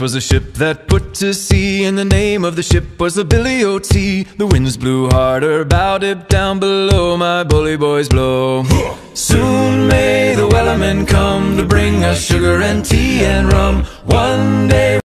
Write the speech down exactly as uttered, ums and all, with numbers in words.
Was a ship that put to sea, and the name of the ship was the Billy O T. The winds blew harder, bowed it down below, my bully boys blow. Soon may the wellermen come to bring us sugar and tea and rum. One day